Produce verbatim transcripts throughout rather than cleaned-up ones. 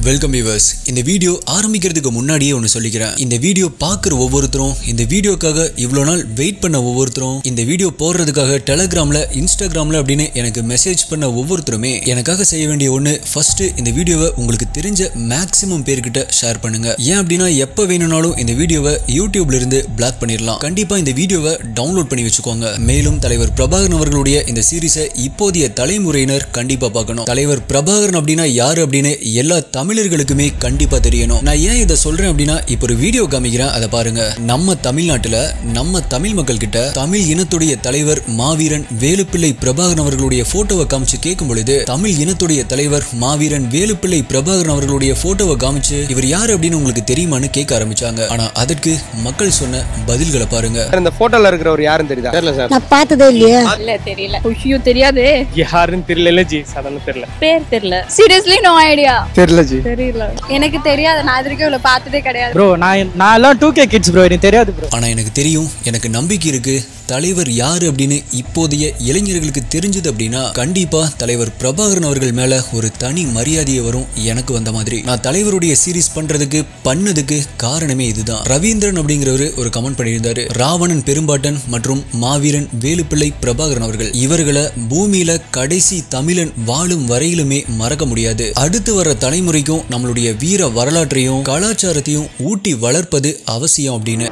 Welcome viewers. இந்த video ஆரம்பிக்கிறதுக்கு முன்னாடியே ஒன்று சொல்லிக்கிறேன். இந்த வீடியோ பார்க்குற ஒவ்வொருத்தரும், இந்த வீடியோக்காக இவ்வளோ நாள் வெயிட் பண்ண ஒவ்வொருத்தரும், இந்த வீடியோ போடுறதுக்காக டெலகிராமில் இன்ஸ்டாகிராமில் அப்படின்னு எனக்கு மெசேஜ் பண்ண ஒவ்வொருத்தருமே எனக்காக செய்ய வேண்டிய ஒன்று, ஃபர்ஸ்ட் இந்த வீடியோவை உங்களுக்கு தெரிஞ்ச மேக்ஸிமம் பேர்கிட்ட ஷேர் பண்ணுங்க. ஏன் அப்படின்னா எப்போ வேணும்னாலும் இந்த வீடியோவை யூடியூப்ல இருந்து பிளாக் பண்ணிடலாம். கண்டிப்பாக இந்த வீடியோவை டவுன்லோட் பண்ணி வச்சுக்கோங்க. மேலும் தலைவர் பிரபாகரன் அவர்களுடைய இந்த சீரீஸை இப்போதைய தலைமுறையினர் கண்டிப்பாக பார்க்கணும். தலைவர் பிரபாகரன் அப்படின்னா யாரு அப்படின்னு எல்லா தமிழர்களுக்குமே கண்டிப்பா தெரியணும். நான் ஏன் இதை சொல்றேன் அப்படின்னா, இப்போ ஒரு வீடியோ காமிக்கிறேன், அதை பாருங்க. நம்ம தமிழ்நாட்டுல நம்ம தமிழ் மக்கள் கிட்ட தமிழ் இனத்துடைய தலைவர் மாவீரன் வேலுப்பிள்ளை பிரபாகரன் அவர்களுடைய போட்டோவை காமிச்சு கேட்கும் பொழுது, தமிழ் இனத்துடைய தலைவர் மாவீரன் வேலுப்பிள்ளை பிரபாகரன் அவர்களுடைய போட்டோவை காமிச்சு இவர் யாரு அப்படின்னு உங்களுக்கு தெரியுமான்னு கேட்க ஆரம்பிச்சாங்க. ஆனா அதற்கு மக்கள் சொன்ன பதில்களை பாருங்க. இந்த போட்டோல இருக்கிறவர் யாருன்னு தெரியுதா? தெரியல சார். நான் பார்த்ததே இல்லையா? இல்ல தெரியல. ஐயோ தெரியாதே. யாருன்னு தெரியல ஜி. சடனா தெரியல. பேர் தெரியல. Seriously no idea. தெரியல ஜி. தெரியல. எனக்கு தெரியாது. நான் இதுக்கு இவ்வளவு பார்த்ததே கிடையாது. ப்ரோ நான் நான் எல்லாம் டூ கே கிட்ஸ் ப்ரோ. எனக்கு தெரியாது ப்ரோ. ஆனா எனக்கு தெரியும், எனக்கு நம்பிக்கை இருக்கு. தலைவர் யாரு அப்படின்னு இப்போதைய இளைஞர்களுக்கு தெரிஞ்சது அப்படின்னா கண்டிப்பா தலைவர் பிரபாகரன் அவர்கள் மேல ஒரு தனி மரியாதையை வரும். எனக்கு வந்த மாதிரி நான் தலைவருடைய சீரீஸ் பண்றதுக்கு பண்ணதுக்கு காரணமே இதுதான். ரவீந்திரன் அப்படிங்கிறவரு ஒரு கமெண்ட் பண்ணியிருந்தாரு, ராவணன் பெரும்பாட்டன் மற்றும் மாவீரன் வேலுப்பிள்ளை பிரபாகரன் அவர்கள் இவர்களை பூமியில கடைசி தமிழன் வாழும் வரையிலுமே மறக்க முடியாது. அடுத்து வர தலைமுறைக்கும் நம்மளுடைய வீர வரலாற்றையும் கலாச்சாரத்தையும் ஊட்டி வளர்ப்பது அவசியம் அப்படின்னு.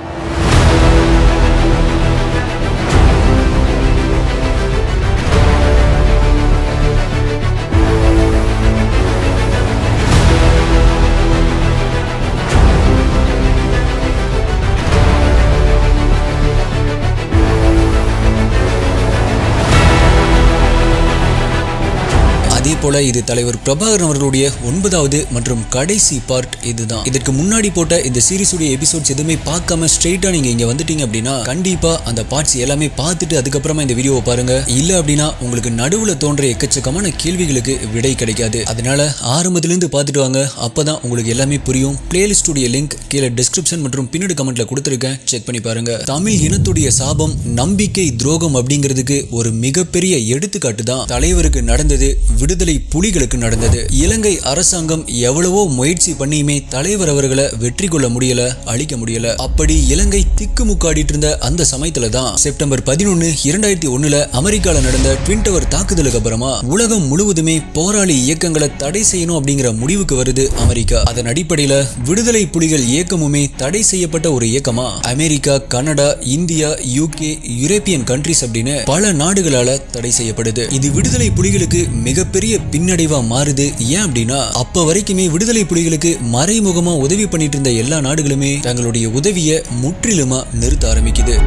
அதே போல இது தலைவர் பிரபாகரன் அவர்களுடைய ஒன்பதாவது மற்றும் கடைசி பார்ட் இதுதான். இதற்கு முன்னாடி போட்ட இந்த சீரிஸுடைய எபிசோட்ஸ் எதுவுமே பார்க்காம ஸ்ட்ரெயிட்டா நீங்க இங்க வந்துட்டீங்க அப்படின்னா கண்டிப்பா அந்த பார்ட்ஸ் எல்லாமே பார்த்துட்டு அதுக்கப்புறமா இந்த வீடியோவை பாருங்க. இல்ல அப்படின்னா உங்களுக்கு நடுவுல தோன்ற எக்கச்சக்கமான கேள்விகளுக்கு விடை கிடைக்காது. அதனால ஆரம்பத்திலிருந்து பார்த்துட்டு வாங்க, அப்பதான் உங்களுக்கு எல்லாமே புரியும். பிளேலிஸ்டுடைய லிங்க் கீழே டிஸ்கிரிப்ஷன் மற்றும் பின்னாடி கமெண்ட்ல கொடுத்திருக்கேன், செக் பண்ணி பாருங்க. தமிழ் இனத்துடைய சாபம் நம்பிக்கை துரோகம் அப்படிங்கிறதுக்கு ஒரு மிகப்பெரிய எடுத்துக்காட்டு தான் தலைவருக்கு நடந்தது, விடுதலை புலிகளுக்கு நடந்தது. இலங்கை அரசாங்கம் எவ்வளவோ முயற்சி பண்ணியுமே தலைவர் அவர்களை வெற்றி கொள்ள முடியல, அழிக்க முடியல. அப்படி இலங்கை திக்குமுக்காடிட்டு இருந்த அந்த சமயத்துல தான் செப்டம்பர் பதினொன்னு இரண்டாயிரத்தி ஒண்ணுல அமெரிக்கால நடந்த ட்வின் டவர் தாக்குதலுக்கு அப்புறமா உலகம் முழுவதுமே போராளி இயக்கங்களை தடை செய்யணும் அப்படிங்கிற முடிவுக்கு வருது அமெரிக்கா. அதன் அடிப்படையில விடுதலை புலிகள் இயக்கமுமே தடை செய்யப்பட்ட ஒரு இயக்கமா America, Canada, India, UK, European countries அப்படின்னு பல நாடுகளால தடை செய்யப்படுது. இது விடுதலை புலிகளுக்கு மிகப்பெரிய பின்னடைவா மாறுது. ஏன் அப்படின்னா அப்ப வரைக்குமே விடுதலை புலிகளுக்கு மறைமுகமா உதவி பண்ணிட்டு இருந்த எல்லா நாடுகளுமே தங்களுடைய உதவியை முற்றிலுமா நிறுத்த ஆரம்பிக்குது.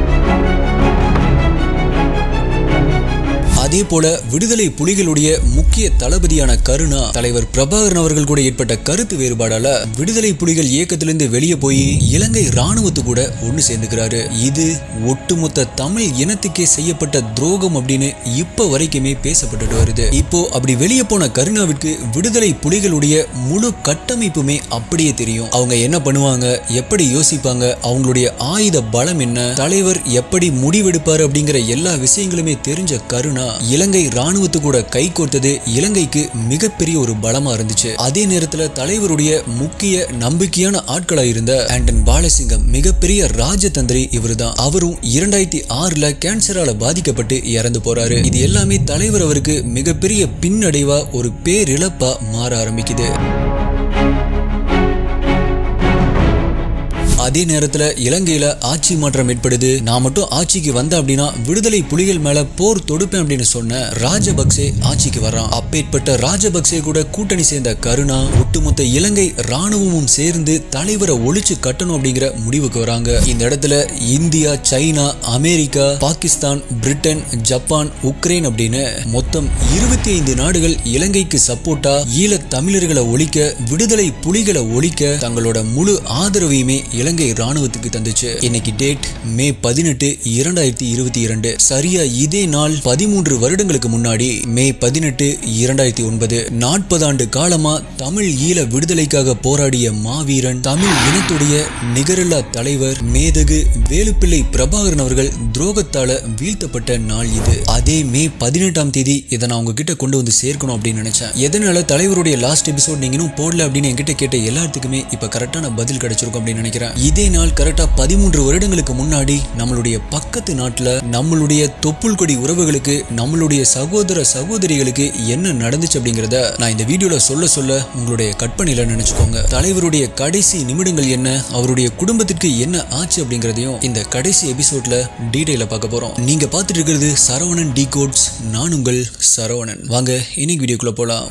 அதே போல விடுதலை புலிகளுடைய முக்கிய தளபதியான கருணா தலைவர் பிரபாகரன் அவர்கள் கூட ஏற்பட்ட கருத்து வேறுபாடால விடுதலை புலிகள் இயக்கத்திலிருந்து வெளியே போய் இலங்கை ராணுவத்து கூட ஒன்னு சேர்ந்துக்கிறாரு. இது ஒட்டுமொத்த தமிழ் இனத்துக்கே செய்யப்பட்ட துரோகம் அப்படின்னு இப்ப வரைக்குமே பேசப்பட்டு வருது. இப்போ அப்படி வெளியே போன கருணாவிற்கு விடுதலை புலிகளுடைய முழு கட்டமைப்புமே அப்படியே தெரியும். அவங்க என்ன பண்ணுவாங்க, எப்படி யோசிப்பாங்க, அவங்களுடைய ஆயுத பலம் என்ன, தலைவர் எப்படி முடிவெடுப்பாரு அப்படிங்கிற எல்லா விஷயங்களுமே தெரிஞ்ச கருணா இலங்கை ராணுவத்து கூட கை கோர்த்தது இலங்கைக்கு மிகப்பெரிய ஒரு பலமா இருந்துச்சு. அதே நேரத்துல தலைவருடைய முக்கிய நம்பிக்கையான ஆட்களா இருந்த ஆண்டன் பாலசிங்கம் மிகப்பெரிய ராஜதந்திரி இவருதான். அவரும் இரண்டாயிரத்தி ஆறுல கேன்சரால பாதிக்கப்பட்டு இறந்து போறாரு. இது எல்லாமே தலைவர் அவருக்கு மிகப்பெரிய பின்னடைவா ஒரு பேரிழப்பா மாற ஆரம்பிக்குது. அதே நேரத்துல இலங்கையில ஆட்சி மாற்றம் ஏற்படுது. நான் மட்டும் ஆட்சிக்கு வந்த அப்படின்னா விடுதலை புலிகள் மேல போர் தொடுப்பேன் அப்படின்னு சொன்ன ராஜபக்சே ஆட்சிக்கு வர்றான். அப்பேற்பட்ட ராஜபக்சே கூட கூட்டணி சேர்ந்த கருணா ஒட்டுமொத்த இலங்கை ராணுவமும் சேர்ந்து தலைவரை ஒழிச்சு கட்டணும் அப்படிங்கிற முடிவுக்கு வராங்க. இந்த இடத்துல India, China, America, Pakistan, Britain, Japan, Ukraine அப்படின்னு மொத்தம் இருபத்தி ஐந்து நாடுகள் இலங்கைக்கு சப்போர்ட்டா ஈழ தமிழர்களை ஒழிக்க, விடுதலை புலிகளை ஒழிக்க தங்களோட முழு ஆதரவையுமே இலங்கை இலங்கை ராணுவத்துக்கு தந்துச்சு. இன்னைக்கு டேட் மே பதினெட்டு இரண்டாயிரத்தி இருபத்தி இரண்டு. சரியா இதே நாள் பதிமூன்று வருடங்களுக்கு முன்னாடி மே பதினெட்டு இரண்டாயிரத்தி ஒன்பது நாற்பது ஆண்டு காலமா தமிழ் ஈழ விடுதலைக்காக போராடிய மாவீரன், தமிழ் இனத்துடைய நிகரில்லா தலைவர் மேதகு வேலுப்பிள்ளை பிரபாகரன் அவர்கள் துரோகத்தால வீழ்த்தப்பட்ட நாள் இது. அதே மே பதினெட்டாம் தேதி இதை நான் உங்ககிட்ட கொண்டு வந்து சேர்க்கணும் அப்படின்னு நினைச்சேன். எதனால தலைவருடைய லாஸ்ட் எபிசோட் நீங்க இன்னும் போடல அப்படின்னு என்கிட்ட கேட்ட எல்லாத்துக்குமே இப்ப கரெக்டான பதில் கிடைச்சிருக்கும் அப்படின்னு நினைக்கிறேன். இதே நாள் கரெக்டா பதிமூன்று வருடங்களுக்கு முன்னாடி நம்மளுடைய பக்கத்து நாட்டுல நம்மளுடைய தொப்புள் கொடி உறவுகளுக்கு, நம்மளுடைய சகோதர சகோதரிகளுக்கு என்ன நடந்துச்சு அப்படிங்கறத நான் இந்த வீடியோல சொல்ல சொல்ல உங்களுடைய கற்பனையில நினைச்சுக்கோங்க. தலைவருடைய கடைசி நிமிடங்கள் என்ன, அவருடைய குடும்பத்திற்கு என்ன ஆச்சு அப்படிங்கறதையும் இந்த கடைசி எபிசோட்ல டீடைலா பார்க்க போறோம். நீங்க பார்த்துட்டு இருக்கிறது சரவணன் டி கோட்ஸ். நான் உங்கள் சரவணன். வாங்க இன்னைக்கு வீடியோக்குள்ள போலாம்.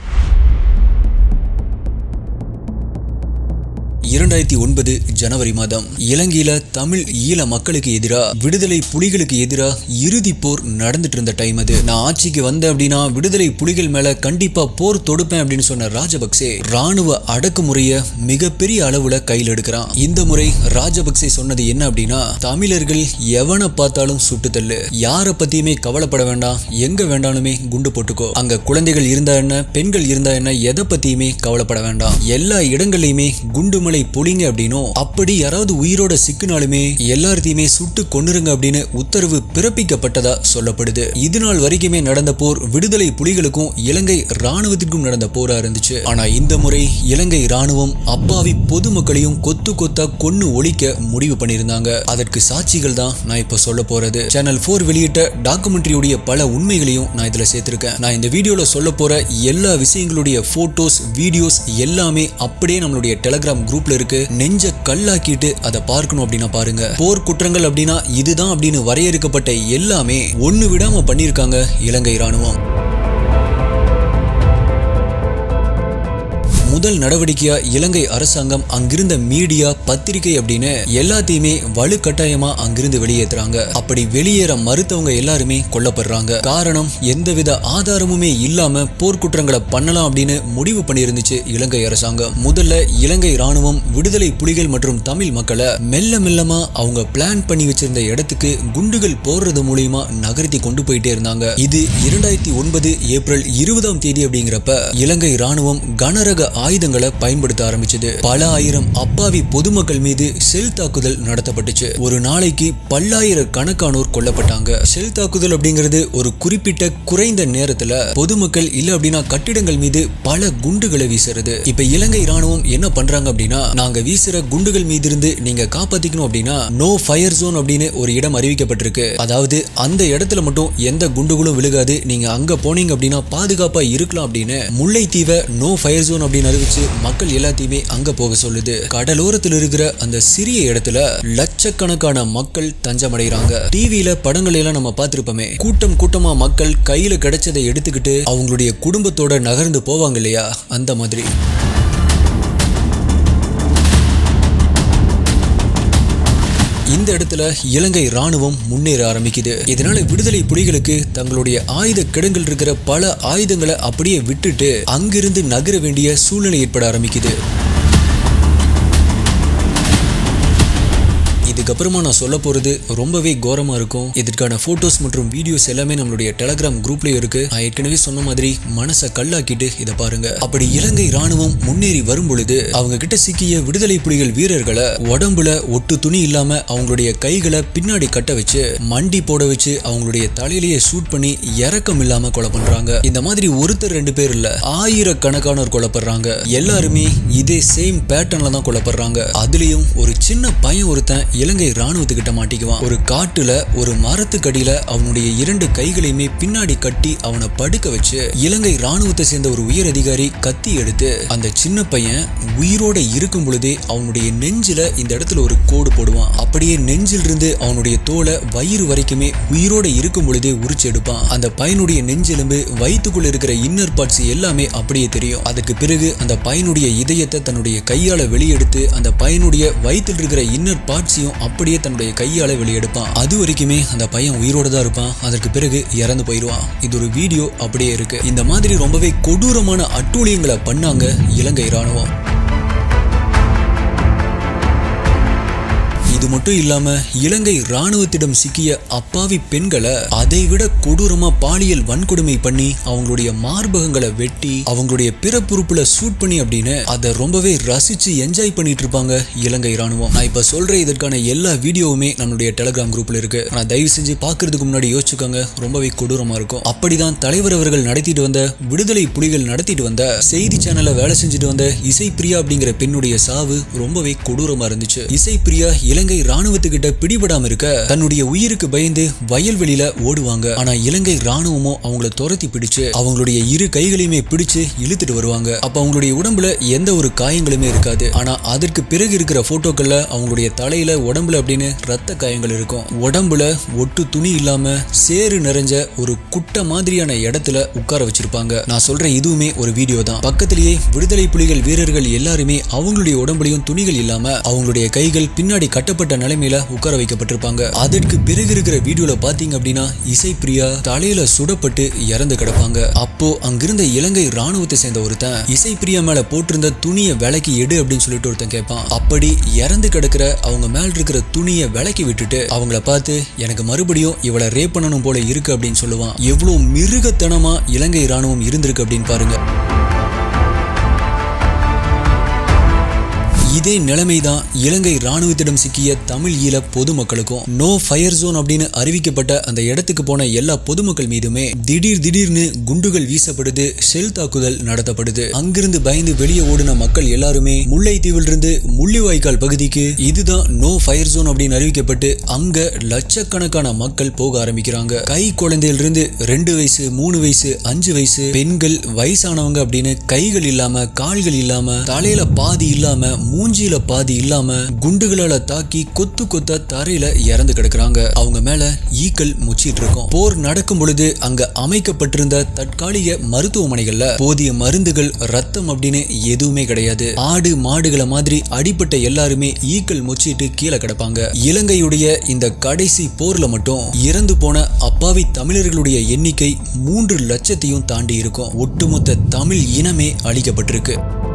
இரண்டாயிரத்தி ஒன்பது ஜனவரி மாதம் இலங்கையில தமிழ் ஈழ மக்களுக்கு எதிரா, விடுதலை புலிகளுக்கு எதிரா இறுதி போர் நடந்துட்டு இருந்த டைம் அது. நான் ஆட்சிக்கு வந்தேன் அப்படின்னா விடுதலை புலிகள் மேல கண்டிப்பா போர் தொடுப்பேன் அப்படின்னு சொன்ன ராஜபக்சே ராணுவ அடக்குமுறைய மிகப்பெரிய அளவுல கையில் எடுக்கிறான். இந்த முறை ராஜபக்சே சொன்னது என்ன அப்படின்னா, தமிழர்கள் எவனை பார்த்தாலும் சுட்டு தள்ளு, யார பத்தியுமே கவலைப்பட வேண்டாம், எங்க வேண்டாலுமே குண்டு போட்டுக்கோ, அங்க குழந்தைகள் இருந்தா என்ன, பெண்கள் இருந்தா என்ன, எதை பத்தியுமே கவலைப்பட வேண்டாம், எல்லா இடங்கள்லயுமே குண்டு மலை பொழிங்க அப்படின்னும், அப்படி யாராவது உயிரோட சிக்கினாலுமே எல்லாத்தையுமே சுட்டு கொன்னுருங்க அப்படின்னு உத்தரவு பிறப்பிக்கப்பட்டதா சொல்லப்படுது. இது நாள் வரைக்குமே நடந்த போர் விடுதலை புலிகளுக்கும் இலங்கை ராணுவத்திற்கும் நடந்த போரா இருந்துச்சு. ஆனா இந்த முறை இலங்கை ராணுவம் அப்பாவி பொதுமக்களையும் கொத்து கொத்தா கொன்னு ஒழிக்க முடிவு பண்ணியிருந்தாங்க. அதற்கு சாட்சிகள் தான் நான் இப்ப சொல்ல போறது. சேனல் போர் வெளியிட்ட டாக்குமெண்ட்ரியுடைய பல உண்மைகளையும் நான் இதுல சேர்த்திருக்கேன். நான் இந்த வீடியோல சொல்ல போற எல்லா விஷயங்களுடைய போட்டோஸ், வீடியோஸ் எல்லாமே அப்படியே நம்மளுடைய டெலிகிராம் குரூப்ல இருக்கு. நெஞ்ச கல்லாக்கிட்டு அதை பார்க்கணும் அப்படின்னா பாருங்க. போர் குற்றங்கள் அப்படின்னா இதுதான் அப்படின்னு வரையறுக்கப்பட்ட எல்லாமே ஒண்ணு விடாம பண்ணிருக்காங்க இலங்கை ராணுவம். முதல் நடவடிக்கையா இலங்கை அரசாங்கம் அங்கிருந்த மீடியா, பத்திரிகை அப்படின்னு எல்லாத்தையுமே வலுக்கட்டாயமா அங்கிருந்து வெளியேற்றுறாங்க. அப்படி வெளியேற மறுத்தவங்க எல்லாருமே கொல்லப்படுறாங்க. காரணம், எந்தவித ஆதாரமுமே இல்லாம போர்க்குற்றங்களை பண்ணலாம் அப்படின்னு முடிவு பண்ணியிருந்துச்சு இலங்கை அரசாங்கம். முதல்ல இலங்கை ராணுவம் விடுதலை புலிகள் மற்றும் தமிழ் மக்களை மெல்ல மெல்லமா அவங்க பிளான் பண்ணி வச்சிருந்த இடத்துக்கு குண்டுகள் போடுறது மூலியமா நகர்த்தி கொண்டு போயிட்டே இருந்தாங்க. இது இரண்டாயிரத்தி ஒன்பது ஏப்ரல் இருபதாம் தேதி அப்படிங்கிறப்ப இலங்கை ராணுவம் கனரக ஆயுதங்களை பயன்படுத்த ஆரம்பிச்சது. பல ஆயிரம் அப்பாவி பொதுமக்கள் மீது ஷெல் தாக்குதல் நடத்தப்பட்டுச்சு. ஒரு நாளைக்கு பல்லாயிரக்கணக்கானோர் கொல்லப்பட்டாங்க. ஷெல் தாக்குதல் அப்படிங்கிறது ஒரு குறிப்பிட்ட குறைந்த நேரத்துல பொதுமக்கள் இல்ல அப்படின்னா கட்டிடங்கள் மீது பல குண்டுகளை வீசுறது. இப்ப இலங்கை ராணுவம் என்ன பண்றாங்க அப்படின்னா, நாங்க வீசுற குண்டுகள் மீது இருந்து நீங்க காப்பாத்திக்கணும் அப்படின்னா நோ ஃபயர் ஜோன் அப்படின்னு ஒரு இடம் அறிவிக்கப்பட்டிருக்கு. அதாவது அந்த இடத்துல மட்டும் எந்த குண்டுகளும் விழுகாது, நீங்க அங்க போனீங்க அப்படின்னா பாதுகாப்பா இருக்கலாம் அப்படின்னு முல்லைத்தீவை நோ ஃபயர் ஜோன் அப்படின்னு அறிவிச்சு மக்கள் எல்லாத்தையுமே அங்க போக சொல்லுது. கடலோரத்தில் இருக்கிற அந்த சிறிய இடத்துல லட்சக்கணக்கான மக்கள் தஞ்சமடைகிறாங்க. டிவியில படங்கள் எல்லாம் நம்ம பார்த்திருப்போமே, கூட்டம் கூட்டமா மக்கள் கையில கிடைச்சதை எடுத்துக்கிட்டு அவங்களுடைய குடும்பத்தோட நகர்ந்து போவாங்க இல்லையா, அந்த மாதிரி. இந்த இடத்துல இலங்கை ராணுவம் முன்னேற ஆரம்பிக்குது. இதனால விடுதலை புலிகளுக்கு தங்களுடைய ஆயுத கிடங்கில் இருக்கிற பல ஆயுதங்களை அப்படியே விட்டுட்டு அங்கிருந்து நகர வேண்டிய சூழ்நிலை ஏற்பட ஆரம்பிக்குது. இதுக்கப்புறமா நான் சொல்ல போறது ரொம்பவே கோரமா இருக்கும். இதற்கான போட்டோஸ் மற்றும் வீடியோஸ் எல்லாமே நம்மளுடைய டெலிகிராம் குரூப்லயும் இருக்கு. நான் ஏற்கனவே சொன்ன மாதிரி மனசை கல்லாக்கிட்டு இதை பாருங்க. அப்படி இலங்கை ராணுவம் முன்னேறி வரும் பொழுது அவங்க கிட்ட சிக்கிய விடுதலை புலிகள் வீரர்களை உடம்புல ஒட்டு துணி இல்லாம அவங்களுடைய கைகளை பின்னாடி கட்ட வச்சு மண்டி போட வச்சு அவங்களுடைய தலையிலேயே ஷூட் பண்ணி இறக்கம் இல்லாம கொலை பண்றாங்க. இந்த மாதிரி ஒருத்தர் ரெண்டு பேர் இல்ல, ஆயிரக்கணக்கானோர் கொல்லப்படுறாங்க. எல்லாருமே இதே சேம் பேட்டர்ன்ல தான் கொல்லப்படுறாங்க. அதுலயும் ஒரு சின்ன பையன் ஒருத்தன் இலங்கை ராணுவத்துக்கிட்ட மாட்டிக்குவான். ஒரு காட்டுல ஒரு மரத்துக்கடியில அவனுடைய இரண்டு கைகளையுமே பின்னாடி கட்டி அவனை படுக்க வச்சு இலங்கை ராணுவத்தை சேர்ந்த ஒரு உயர் அதிகாரி கத்தி எடுத்து அந்த சின்ன பையன் உயிரோட இருக்கும் பொழுதே அவனுடைய நெஞ்சில இந்த இடத்துல ஒரு கோடு போடுவான். அப்படியே நெஞ்சில் இருந்து அவனுடைய தோலை வயிறு வரைக்குமே உயிரோட இருக்கும் பொழுதே உரிச்சு எடுப்பான். அந்த பையனுடைய நெஞ்செலும்பு, வயிற்றுக்குள்ள இருக்கிற இன்னர் பார்ட்ஸ் எல்லாமே அப்படியே தெரியும். அதுக்கு பிறகு அந்த பையனுடைய இதயத்தை தன்னுடைய கையால வெளியெடுத்து அந்த பையனுடைய வயிற்றில் இருக்கிற இன்னர் பார்ட்ஸையும் அப்படியே தன்னுடைய கையால வெளியெடுப்பான். அது வரைக்குமே அந்த பையன் உயிரோட தான் இருப்பான். அதற்கு பிறகு இறந்து போயிடுவான். இது ஒரு வீடியோ அப்படியே இருக்கு. இந்த மாதிரி ரொம்பவே கொடூரமான அட்டூழியங்களை பண்ணாங்க இலங்கை ராணுவம். மட்டும் இல்லாம இலங்கை ராணுவத்திடம் சிக்கிய அப்பாவி பெண்களை அதைவிட கொடூரமா பாலியல் வன்கொடுமை பண்ணி அவங்களுடைய மார்பகங்களை வெட்டி அவங்களுடைய பிறப்புறுப்புல சூட் பண்ணி அப்படின்னு அதை ரொம்பவே ரசிச்சு என்ஜாய் பண்ணிட்டு இருப்பாங்க இலங்கை ராணுவம். நான் இப்ப சொல்ற இதற்கான எல்லா வீடியோவுமே நம்மளுடைய டெலிகிராம் குரூப்ல இருக்கு. ஆனா தயவு செஞ்சு பாக்குறதுக்கு முன்னாடி யோசிச்சுக்கோங்க, ரொம்பவே கொடூரமா இருக்கும். அப்படிதான் தலைவர் அவர்கள் நடத்திட்டு வந்த விடுதலை புலிகள் நடத்திட்டு வந்த செய்தி சேனல்ல வேலை செஞ்சுட்டு வந்த இசைப்பிரியா அப்படிங்கிற பெண்ணுடைய சாவு ரொம்பவே கொடூரமா இருந்துச்சு. இசைப்பிரியா இலங்கை ராணுவத்துக்கிட்ட பிடிபடாம இருக்க தன்னுடைய உயிருக்கு பயந்து வயல்வெளியில ஓடுவாங்க. ஆனா இலங்கை ராணுவமோ அவங்கள துரத்தி பிடிச்சு அவங்களுடைய இரு கைகளையுமே பிடிச்சு இழுத்துட்டு வருவாங்க. அப்ப அவங்களுடைய உடம்புல எந்த ஒரு காயங்களுமே இருக்காது. ஆனா அதற்கு பிறகு இருக்கிற போட்டோக்கள்ல அவங்களுடைய தலையில உடம்புல அப்படின்னு ரத்த காயங்கள் இருக்கும். உடம்புல ஒட்டு துணி இல்லாம சேறு நிறைஞ்ச ஒரு குட்டை மாதிரியான இடத்துல உட்கார வச்சிருப்பாங்க. நான் சொல்ற இதுவுமே ஒரு வீடியோ தான். பக்கத்திலேயே விடுதலை புலிகள் வீரர்கள் எல்லாருமே அவங்களுடைய உடம்புலையும் துணிகள் இல்லாம அவங்களுடைய கைகள் பின்னாடி கட்டப்பட்ட நிலைமையில உட்கார வைக்கப்பட்டிருப்பாங்க. அதற்கு பிறகு இருக்கிற வீடியோல பாத்தீங்க அப்படின்னா இசைப்பிரியா தலையில சுடப்பட்டு இறந்து கிடப்பாங்க. அப்போ அங்கிருந்த இலங்கை ராணுவத்தை சேர்ந்த ஒருத்தன் இசைப்பிரியா மேல போட்டிருந்த துணியை விலக்கி எடு அப்படின்னு சொல்லிட்டு ஒருத்தன் கேட்பான். அப்படி இறந்து கிடக்கிற அவங்க மேல இருக்கிற துணியை விலக்கி விட்டுட்டு அவங்கள பார்த்து எனக்கு மறுபடியும் இவளை ரேப் பண்ணணும் போல இருக்கு அப்படின்னு சொல்லுவான். எவ்வளவு மிருகத்தனமா இலங்கை ராணுவம் இருந்திருக்கு அப்படின்னு பாருங்க. இதே நிலைமைதான் இலங்கை ராணுவத்திடம் சிக்கிய தமிழ் ஈழ பொதுமக்களுக்கும். நோ ஃபயர் ஜோன் அப்படின்னு அறிவிக்கப்பட்ட அந்த இடத்துக்கு போன எல்லா பொதுமக்கள் மீதுமே திடீர் திடீர்னு குண்டுகள் வீசப்படுது, ஷெல் தாக்குதல் நடத்தப்படுது. அங்கிருந்து பயந்து வெளியே ஓடின மக்கள் எல்லாருமே முல்லைத்தீவில் இருந்து முள்ளிவாய்க்கால் பகுதிக்கு, இதுதான் நோ ஃபயர் ஜோன் அப்படின்னு அறிவிக்கப்பட்டு அங்க லட்சக்கணக்கான மக்கள் போக ஆரம்பிக்கிறாங்க. கை குழந்தையிலிருந்து ரெண்டு வயசு மூணு வயசு அஞ்சு வயசு பெண்கள் வயசானவங்க அப்படின்னு கைகள் இல்லாம கால்கள் இல்லாம தலையில பாதி இல்லாம மூஞ்சியில பாதி இல்லாம குண்டுகளால தாக்கி கொத்து கொத்த தரையில இறந்து கிடக்குறாங்க. அவங்க மேல ஈக்கள் முச்சிட்டு இருக்கும். போர் நடக்கும் பொழுது அங்க அமைக்கப்பட்டிருந்த தற்காலிக மருத்துவமனைகள்ல போதிய மருந்துகள் ரத்தம் அப்படின்னு எதுவுமே கிடையாது. ஆடு மாடுகளை மாதிரி அடிப்பட்ட எல்லாருமே ஈக்கள் முச்சிட்டு கீழே கிடப்பாங்க. இலங்கையுடைய இந்த கடைசி போர்ல மட்டும் இறந்து போன அப்பாவி தமிழர்களுடைய எண்ணிக்கை மூன்று லட்சத்தையும் தாண்டி இருக்கும். ஒட்டுமொத்த தமிழ் இனமே அழிக்கப்பட்டிருக்கு.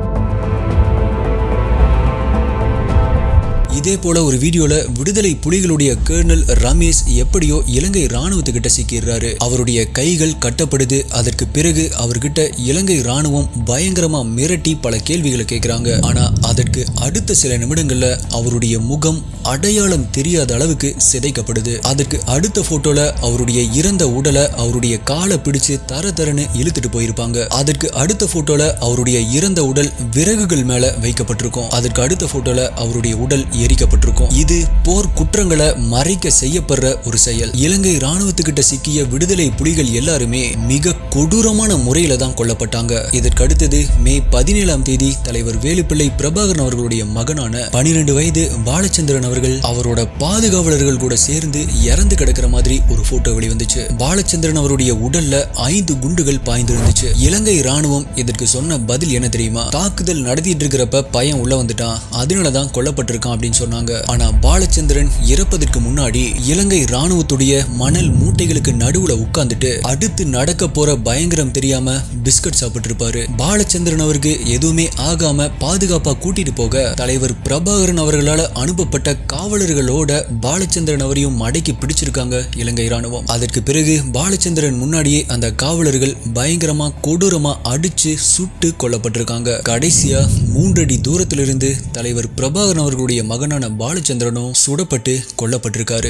இதே போல ஒரு வீடியோல விடுதலை புலிகளுடைய கர்னல் ரமேஷ் எப்படியோ இலங்கை ராணுவத்துக்கிட்ட சிக்கிறாரு. அவருடைய கைகள் கட்டப்படுது. அதற்கு பிறகு அவர்கிட்ட இலங்கை ராணுவம் பயங்கரமா மிரட்டி பல கேள்விகளை கேட்கிறாங்க. ஆனா அதற்கு அடுத்த சில நிமிடங்கள்ல அவருடைய முகம் அடையாளம் தெரியாத அளவுக்கு சிதைக்கப்படுது. அதற்கு அடுத்த போட்டோல அவருடைய இறந்த உடலை அவருடைய காலை பிடிச்சு தர தரன்னு இழுத்துட்டு போயிருப்பாங்க. அதற்கு அடுத்த போட்டோல அவருடைய இறந்த உடல் விறகுகள் மேல வைக்கப்பட்டிருக்கும். அதற்கு அடுத்த போட்டோல அவருடைய உடல் எரிக்கப்பட்டிருக்கும். இது போர் குற்றங்களை மறைக்க செய்யப்படுற ஒரு செயல். இலங்கை ராணுவத்துக்கிட்ட சிக்கிய விடுதலை புலிகள் எல்லாருமே மிக கொடூரமான முறையில தான் கொல்லப்பட்டாங்க. இதற்கு அடுத்தது மே பதினேழாம் தேதி தலைவர் வேலுப்பிள்ளை பிரபாகரன் அவர்களுடைய மகனான பனிரெண்டு வயது பாலச்சந்திரன் அவர்கள் அவரோட பாதுகாவலர்கள் கூட சேர்ந்து இறந்து கிடக்கிற மாதிரி ஒரு போட்டோ வெளிவந்துச்சு. பாலச்சந்திரன் அவருடைய உடல்ல ஐந்து குண்டுகள் பாய்ந்திருந்துச்சு. இலங்கை ராணுவம் இதற்கு சொன்ன பதில் என்ன தெரியுமா? தாக்குதல் நடத்திட்டு இருக்கிறப்ப பையன் உள்ள வந்துட்டான், அதனாலதான் கொல்லப்பட்டிருக்கான் அப்படின்னு சொன்னாங்க. ஆனா பாலச்சந்திரன் இறப்பதற்கு முன்னாடி இலங்கை ராணுவத்துடைய மணல் மூட்டைகளுக்கு நடுவுல உட்கார்ந்துட்டு அடுத்து நடக்க போற பயங்கரம் தெரியாம பிஸ்கட் சாப்பிட்டு இருப்பாரு. பாலச்சந்திரன் அவருக்கு எதுவுமே ஆகாம பாதுகாப்பா கூட்டிட்டு போக தலைவர் பிரபாகரன் அவர்களால் அனுப்பப்பட்ட காவலர்களோட பாலச்சந்திரன் அவரையும் மடக்கி பிடிச்சிருக்காங்க இலங்கை ராணுவம். அதற்கு பிறகு பாலச்சந்திரன் முன்னாடியே அந்த காவலர்கள் பயங்கரமா கொடூரமா அடிச்சு சுட்டு கொல்லப்பட்டிருக்காங்க. கடைசியா மூன்றடி தூரத்திலிருந்து தலைவர் பிரபாகரன் அவர்களுடைய மகனான பாலச்சந்திரனும் சுடப்பட்டு கொல்லப்பட்டிருக்காரு.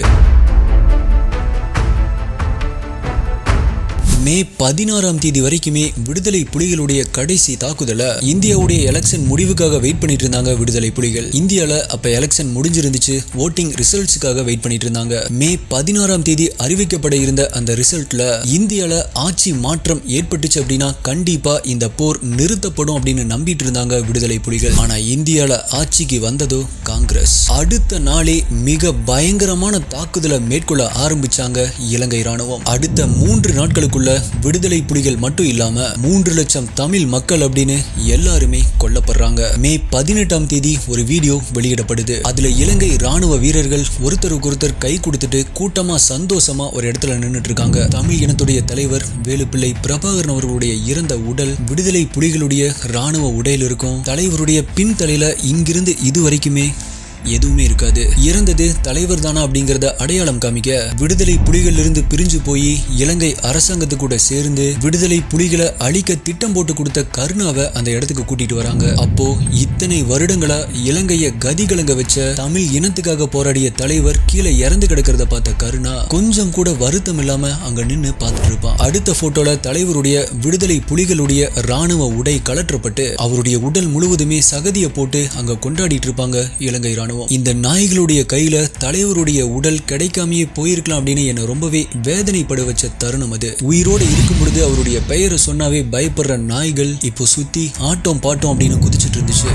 மே பதினாறாம் தேதி வரைக்குமே விடுதலை புலிகளுடைய கடைசி தாக்குதல இந்தியாவுடைய எலெக்ஷன் முடிவுக்காக வெயிட் பண்ணிட்டு இருந்தாங்க விடுதலை புலிகள். இந்தியால அப்ப எலெக்ஷன் முடிஞ்சிருந்துச்சு, ஓட்டிங் ரிசல்ட்ஸ்க்காக வெயிட் பண்ணிட்டு இருந்தாங்க. மே பதினாறாம் தேதி அறிவிக்கப்பட இருந்த அந்த ரிசல்ட்ல இந்தியால ஆட்சி மாற்றம் ஏற்பட்டுச்சு அப்படின்னா கண்டிப்பா இந்த போர் நிறுத்தப்படும் அப்படின்னு நம்பிட்டு இருந்தாங்க விடுதலை புலிகள். ஆனா இந்தியால ஆட்சிக்கு வந்ததோ காங்கிரஸ். அடுத்த நாளே மிக பயங்கரமான தாக்குதலை மேற்கொள்ள ஆரம்பிச்சாங்க இலங்கை ராணுவம். அடுத்த மூன்று நாட்களுக்குள்ள விடுதலை புலிகள் மட்டும் இல்லாம மூன்று லட்சம் தமிழ் மக்கள் அப்படின்னு எல்லாருமே கொல்லப்படுறாங்க. மே பதினெட்டாம் தேதி ஒரு வீடியோ வெளியிடப்படுது. அதுல இலங்கை ராணுவ வீரர்கள் ஒருத்தருக்கு ஒருத்தர் கை கொடுத்துட்டு கூட்டமா சந்தோஷமா ஒரு இடத்துல நின்றுட்டு இருக்காங்க. தமிழ் இனத்துடைய தலைவர் வேலுப்பிள்ளை பிரபாகரன் அவர்களுடைய இறந்த உடல் விடுதலை புலிகளுடைய ராணுவ உடையில் இருக்கும். தலைவருடைய பின் தலையில இங்கிருந்து இது வரைக்குமே எதுவுமே இருக்காது. இறந்தது தலைவர் தானா அப்படிங்கறத அடையாளம் காமிக்க விடுதலை புலிகள் இருந்து பிரிஞ்சு போய் இலங்கை அரசாங்கத்து கூட சேர்ந்து விடுதலை புலிகளை அழிக்க திட்டம் போட்டு கொடுத்த கருணாவை அந்த இடத்துக்கு கூட்டிட்டு வராங்க. அப்போ இத்தனை வருடங்களா இலங்கைய கதிகலங்க வச்ச தமிழ் இனத்துக்காக போராடிய தலைவர் கீழே இறந்து கிடக்கிறத பார்த்த கருணா கொஞ்சம் கூட வருத்தம் இல்லாம அங்க நின்னு பார்த்துட்டு இருப்பான். அடுத்த போட்டோல தலைவருடைய விடுதலை புலிகளுடைய ராணுவ உடை கலற்றப்பட்டு அவருடைய உடல் முழுவதுமே சகதியை போட்டு அங்க கொண்டாடிட்டு இருப்பாங்க இலங்கை ராணுவம். இந்த நாய்களுடைய கையில தலைவருடைய உடல் கிடைக்காமையே போயிருக்கலாம் அப்படின்னு என்ன ரொம்பவே வேதனைப்பட வச்ச தருணம் அது. உயிரோட இருக்கும் பொழுது அவருடைய பெயரை சொன்னாவே பயப்படுற நாய்கள் இப்போ சுத்தி ஆட்டம் பாட்டம் அப்படின்னு குதிச்சுட்டு இருந்துச்சு.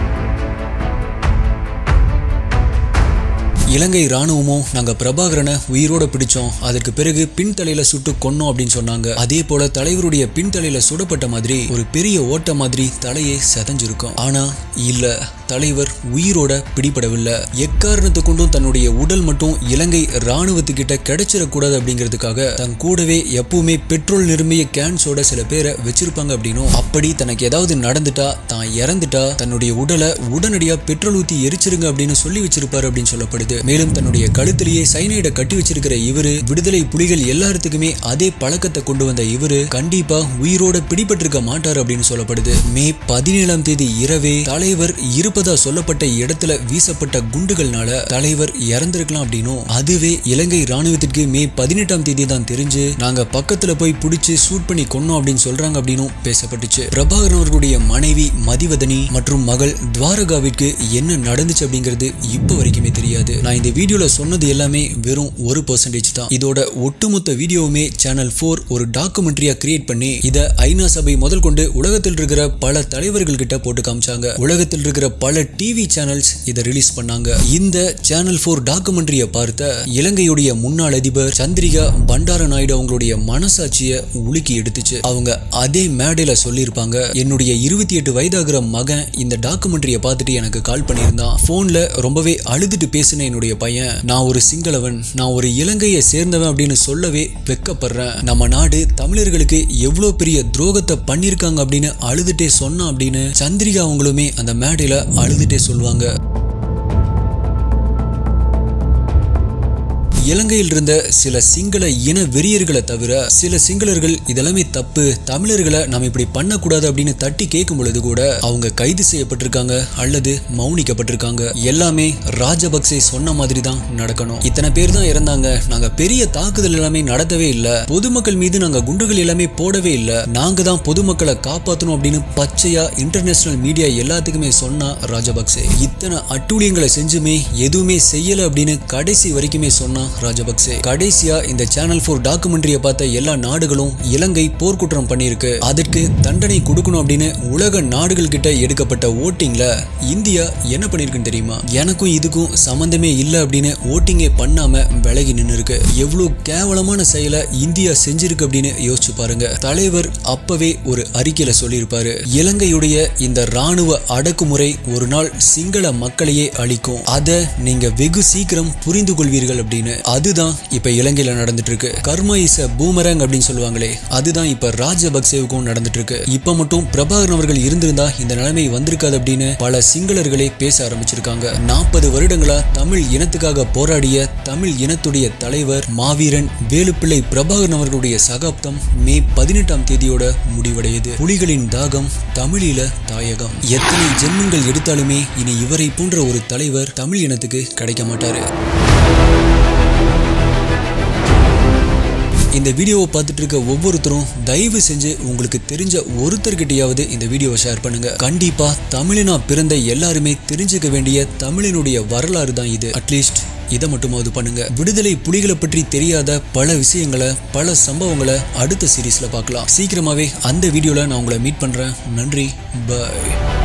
இலங்கை ராணுவமும் நாங்க பிரபாகரனை உயிரோட பிடிச்சோம், அதற்கு பிறகு பின்தலையில சுட்டு கொன்னோம் அப்படின்னு சொன்னாங்க. அதே போல தலைவருடைய பின்தலையில சுடப்பட்ட மாதிரி ஒரு பெரிய ஓட்ட மாதிரி தலையை செதஞ்சிருக்கும். ஆனா இல்ல, தலைவர் உயிரோட பிடிபடவில்லை. எக்காரணத்தை கொண்டும் தன்னுடைய உடல் மட்டும் இலங்கை ராணுவத்துக்கிட்ட கிடைச்சிடக்கூடாது அப்படிங்கிறதுக்காக தன் கூடவே எப்பவுமே பெட்ரோல் நிரம்பிய கேன்ஸோட சில பேரை வச்சிருப்பாங்க அப்படின்னும், அப்படி தனக்கு ஏதாவது நடந்துட்டா தான் இறந்துட்டா தன்னுடைய உடலை உடனடியா பெட்ரோல் ஊத்தி எரிச்சிருங்க அப்படின்னு சொல்லி வச்சிருப்பாரு அப்படின்னு சொல்லப்படுது. மேலும் தன்னுடைய கழுத்திலேயே சைனைடை கட்டி வச்சிருக்கிற இவரு விடுதலை புலிகள் எல்லாத்துக்குமே அதே பழக்கத்தை கொண்டு வந்த இவரு கண்டிப்பா உயிரோட பிடிபட்டிருக்க மாட்டார் அப்படின்னு சொல்லப்படுது. மே பதினேழாம் தேதி இரவே தலைவர் இருப்பதா சொல்லப்பட்ட இடத்துல வீசப்பட்ட குண்டுகள்னால தலைவர் இறந்திருக்கலாம் அப்படின்னும், அதுவே இலங்கை ராணுவத்திற்கு மே பதினெட்டாம் தேதி தான் தெரிஞ்சு நாங்க பக்கத்துல போய் பிடிச்சு சூட் பண்ணி கொன்னோம் அப்படின்னு சொல்றாங்க அப்படின்னும் பேசப்பட்டுச்சு. பிரபாகரன் அவர்களுடைய மனைவி மதிவதனி மற்றும் மகள் துவாரகாவிற்கு என்ன நடந்துச்சு அப்படிங்கிறது இப்ப வரைக்குமே தெரியாது. நான் இந்த வீடியோல சொன்னது எல்லாமே வெறும் ஒரு பர்சன்டேஜ் தான். இதோட ஒட்டுமொத்த வீடியோவுமே சேனல் போர் ஒரு டாக்குமெண்ட்ரியா கிரியேட் பண்ணி இத ஐநா சபை முதல் கொண்டு உலகத்தில் இருக்கிற பல தலைவர்கள் கிட்ட போட்டு காமிச்சாங்க. உலகத்தில் இருக்கிற பல டிவி சேனல்ஸ் இதை ரிலீஸ் பண்ணாங்க. இந்த சேனல் போர் டாக்குமெண்ட்ரியை பார்த்த இலங்கையுடைய முன்னாள் அதிபர் சந்திரிகா பண்டார நாயுடு அவங்களுடைய மனசாட்சியை உலுக்கி எடுத்துச்சு. அவங்க அதே மேடையில சொல்லியிருப்பாங்க, என்னுடைய இருபத்தி எட்டு வயதாகிற மகன் இந்த டாக்குமெண்ட்ரியை பார்த்துட்டு எனக்கு கால் பண்ணியிருந்தான். போன்ல ரொம்பவே அழுதுட்டு பேசின என்னுடைய பையன், நான் ஒரு சிங்களவன், நான் ஒரு இலங்கையை சேர்ந்தவன் அப்படின்னு சொல்லவே வெக்கப்படுறேன். நம்ம நாடு தமிழர்களுக்கு எவ்வளவு பெரிய துரோகத்தை பண்ணிருக்காங்க அப்படின்னு அழுதுட்டே சொன்னான் அப்படின்னு சந்திரிகா அவங்களுமே அந்த மேடையில அழுதுட்டே சொல்லுவாங்க. இலங்கையில் இருந்த சில சிங்கள இன வெறியர்களை தவிர சில சிங்களர்கள் இதெல்லாமே தப்பு, தமிழர்களை நாம் இப்படி பண்ணக்கூடாது அப்படின்னு தட்டி கேட்கும் பொழுது கூட அவங்க கைது செய்யப்பட்டிருக்காங்க அல்லது மௌனிக்கப்பட்டிருக்காங்க. எல்லாமே ராஜபக்சே சொன்ன மாதிரி தான் நடக்கணும். இத்தனை பேர் தான் இறந்தாங்க, நாங்க பெரிய தாக்குதல் எல்லாமே நடத்தவே இல்லை, பொதுமக்கள் மீது நாங்க குண்டுகள் எல்லாமே போடவே இல்லை, நாங்க தான் பொதுமக்களை காப்பாற்றணும் அப்படின்னு பச்சையா இன்டர்நேஷனல் மீடியா எல்லாத்துக்குமே சொன்னா ராஜபக்சே. இத்தனை அட்டூழியங்களை செஞ்சுமே எதுவுமே செய்யல அப்படின்னு கடைசி வரைக்குமே சொன்னா ராஜபக்சே. கடைசியா இந்த சேனல் போர் டாக்குமெண்ட்ரியை பார்த்த எல்லா நாடுகளும் இலங்கை போர்க்குற்றம் பண்ணிருக்கு, அதற்கு தண்டனை கொடுக்கணும் அப்படின்னு உலக நாடுகள் கிட்ட எடுக்கப்பட்ட ஓட்டிங்ல இந்தியா என்ன பண்ணிருக்குன்னு தெரியுமா? எனக்கும் இதுக்கும் சம்பந்தமே இல்லை அப்படின்னு ஓட்டிங்கே பண்ணாம விலகி நின்று இருக்கு. எவ்வளவு கேவலமான செயலை இந்தியா செஞ்சிருக்கு அப்படின்னு யோசிச்சு பாருங்க. தலைவர் அப்பவே ஒரு அறிக்கையில சொல்லியிருப்பாரு, இலங்கையுடைய இந்த ராணுவ அடக்குமுறை ஒரு நாள் சிங்கள மக்களையே அழிக்கும், அதை நீங்க வெகு சீக்கிரம் புரிந்து கொள்வீர்கள் அப்படின்னு. அதுதான் இப்ப இலங்கையில நடந்துட்டு இருக்கு. கர்மா இஸ் எ பூமரங் அப்படின்னு சொல்லுவாங்களே, அதுதான் இப்ப ராஜபக்சேவுக்கும் நடந்துட்டு இருக்கு. இப்ப மட்டும் பிரபாகரன் அவர்கள் இருந்திருந்தா இந்த நிலைமை வந்திருக்காது அப்படின்னு பல சிங்களர்களே பேச ஆரம்பிச்சிருக்காங்க. நாற்பது வருடங்களா தமிழ் இனத்துக்காக போராடிய தமிழ் இனத்துடைய தலைவர் மாவீரன் வேலுப்பிள்ளை பிரபாகரன் அவர்களுடைய சகாப்தம் மே பதினெட்டாம் தேதியோட முடிவடையுது. புலிகளின் தாகம் தமிழீழ தாயகம். எத்தனை ஜென்மங்கள் எடுத்தாலுமே இனி இவரை போன்ற ஒரு தலைவர் தமிழ் இனத்துக்கு கிடைக்க மாட்டாரு. இந்த வீடியோவை பார்த்துட்டு இருக்க ஒவ்வொருத்தரும் தயவு செஞ்சு உங்களுக்கு தெரிஞ்ச ஒருத்தர்கிட்டையாவது இந்த வீடியோவை ஷேர் பண்ணுங்க. கண்டிப்பா தமிழினா பிறந்த எல்லாருமே தெரிஞ்சுக்க வேண்டிய தமிழினுடைய வரலாறு தான் இது. அட்லீஸ்ட் இதை மட்டுமாவது பண்ணுங்க. விடுதலை புலிகளை பற்றி தெரியாத பல விஷயங்களை பல சம்பவங்களை அடுத்த சீரீஸ்ல பார்க்கலாம். சீக்கிரமாவே அந்த வீடியோல நான் உங்களை மீட் பண்றேன். நன்றி, பாய்.